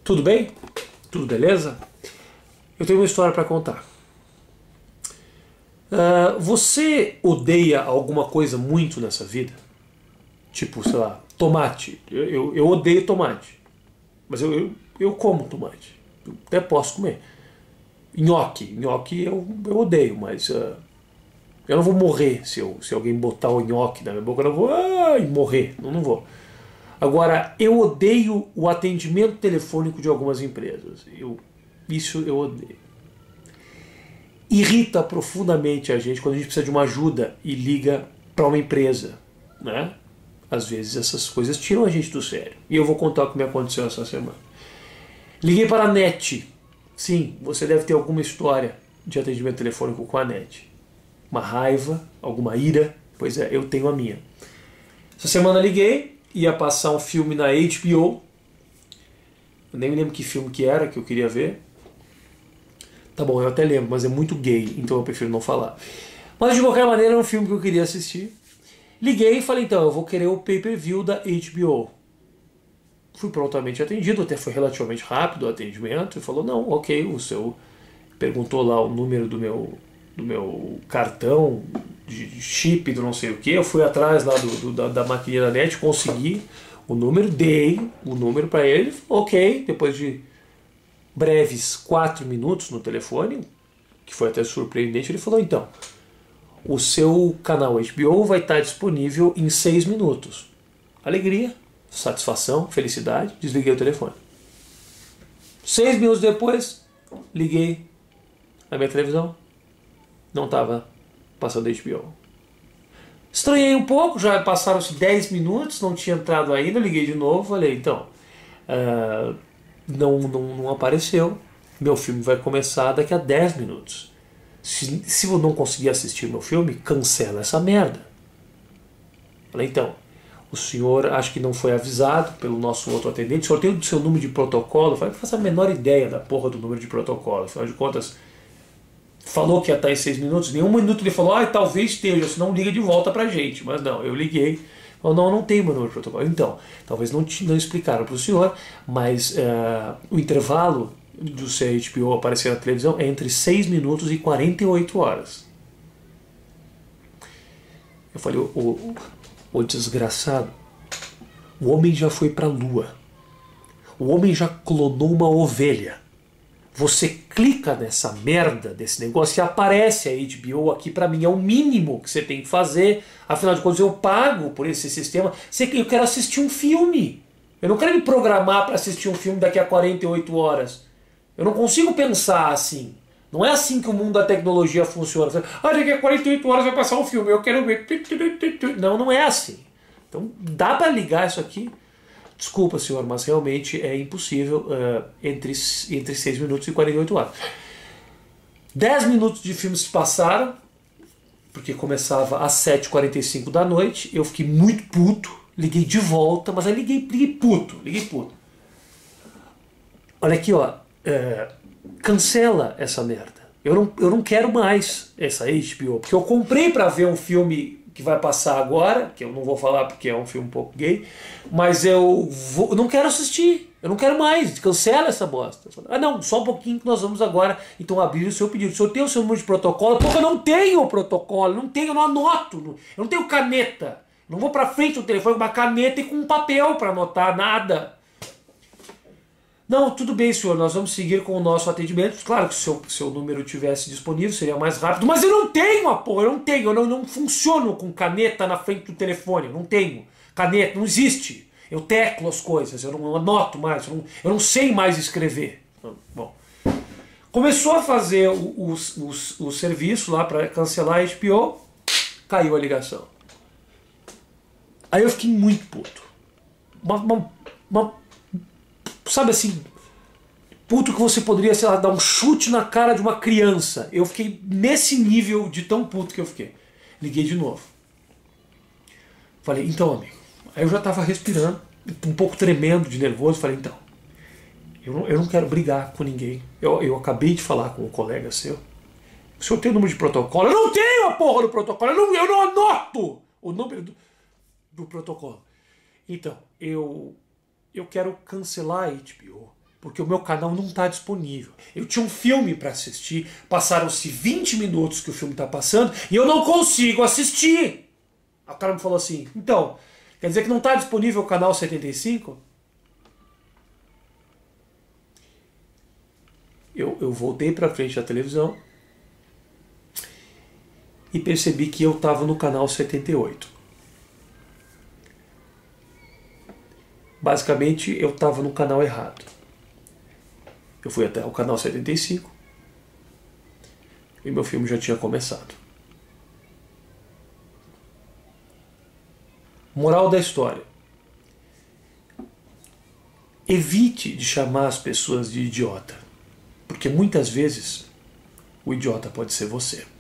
Tudo bem? Tudo beleza? Eu tenho uma história para contar. Você odeia alguma coisa muito nessa vida? Tipo, sei lá, tomate. Eu odeio tomate. Mas eu como tomate. Eu até posso comer. Nhoque. Nhoque eu odeio, mas eu não vou morrer se alguém botar o nhoque na minha boca. Eu não vou morrer. Não vou. Agora, eu odeio o atendimento telefônico de algumas empresas. Isso eu odeio. Irrita profundamente a gente quando a gente precisa de uma ajuda e liga para uma empresa, né? Às vezes essas coisas tiram a gente do sério. E eu vou contar o que me aconteceu essa semana. Liguei para a NET. Sim, você deve ter alguma história de atendimento telefônico com a NET. Uma raiva, alguma ira. Pois é, eu tenho a minha. Essa semana liguei, ia passar um filme na HBO. Eu nem me lembro que filme que era, que eu queria ver. Tá bom, eu até lembro, mas é muito gay, então eu prefiro não falar. Mas de qualquer maneira era um filme que eu queria assistir. Liguei e falei, então, eu vou querer o pay-per-view da HBO. Fui prontamente atendido, até foi relativamente rápido o atendimento. E falou, não, ok, o seu... Perguntou lá o número do meu cartão, de chip, do não sei o que. Eu fui atrás lá da maquininha da NET, consegui o número, dei o número para ele. Falou, ok, depois de breves 4 minutos no telefone, que foi até surpreendente, ele falou, então, o seu canal HBO vai estar disponível em 6 minutos. Alegria, satisfação, felicidade, desliguei o telefone. 6 minutos depois, liguei a minha televisão, não estava passando HBO. Estranhei um pouco, já passaram-se 10 minutos, não tinha entrado ainda, liguei de novo, falei, então, não apareceu, meu filme vai começar daqui a 10 minutos. Se eu não conseguir assistir meu filme, cancela essa merda. Falei, então, o senhor acho que não foi avisado pelo nosso outro atendente, o senhor tem o seu número de protocolo? Eu falei, não faço a menor ideia da porra do número de protocolo, afinal de contas, falou que ia estar em 6 minutos, nenhum minuto ele falou, talvez esteja, senão liga de volta pra gente, mas não, eu liguei. Não tem meu número de protocolo. Então, talvez não explicaram para o senhor, mas o intervalo do seu HBO aparecer na televisão é entre 6 minutos e 48 horas. Eu falei, o desgraçado, o homem já foi para a lua. O homem já clonou uma ovelha. Você clica nessa merda desse negócio e aparece a HBO aqui pra mim. É o mínimo que você tem que fazer. Afinal de contas, eu pago por esse sistema. Eu quero assistir um filme. Eu não quero me programar para assistir um filme daqui a 48 horas. Eu não consigo pensar assim. Não é assim que o mundo da tecnologia funciona. Daqui a 48 horas vai passar um filme. Eu quero ver. Não é assim. Então dá para ligar isso aqui. Desculpa, senhor, mas realmente é impossível entre 6 minutos e 48 horas. 10 minutos de filme se passaram, porque começava às 7h45 da noite. Eu fiquei muito puto, liguei de volta, mas aí liguei puto. Olha aqui, ó, cancela essa merda. Eu não quero mais essa HBO, porque eu comprei para ver um filme que vai passar agora, que eu não vou falar porque é um filme um pouco gay, mas eu não quero assistir, eu não quero mais, cancela essa bosta. Não, só um pouquinho que nós vamos agora, então abrir o seu pedido. O senhor tem o seu número de protocolo? Porque eu não tenho o protocolo, eu não anoto, eu não tenho caneta, não vou pra frente do telefone com uma caneta e com um papel para anotar nada. Não, tudo bem, senhor, nós vamos seguir com o nosso atendimento. Claro que se o seu número tivesse disponível, seria mais rápido. Mas eu não tenho, eu não funciono com caneta na frente do telefone. Eu não tenho caneta, não existe. Eu teclo as coisas, eu não anoto mais, eu não sei mais escrever. Bom, começou a fazer o serviço lá para cancelar a HBO, caiu a ligação. Aí eu fiquei muito puto. Sabe assim, puto que você poderia, sei lá, dar um chute na cara de uma criança. Eu fiquei nesse nível de tão puto que eu fiquei. Liguei de novo. Falei, então, amigo. Aí eu já tava respirando, um pouco tremendo de nervoso. Falei, então, eu não quero brigar com ninguém. Eu acabei de falar com um colega seu. O senhor tem o número de protocolo? Eu não tenho a porra do protocolo. Eu não anoto o número do protocolo. Então, eu quero cancelar a HBO. porque o meu canal não está disponível. Eu tinha um filme para assistir, passaram-se 20 minutos que o filme está passando e eu não consigo assistir. O cara me falou assim, então, quer dizer que não está disponível o canal 75? Eu voltei para frente da televisão e percebi que eu estava no canal 78. Basicamente, eu estava no canal errado. Eu fui até o canal 75 e meu filme já tinha começado. Moral da história. Evite de chamar as pessoas de idiota, porque muitas vezes o idiota pode ser você.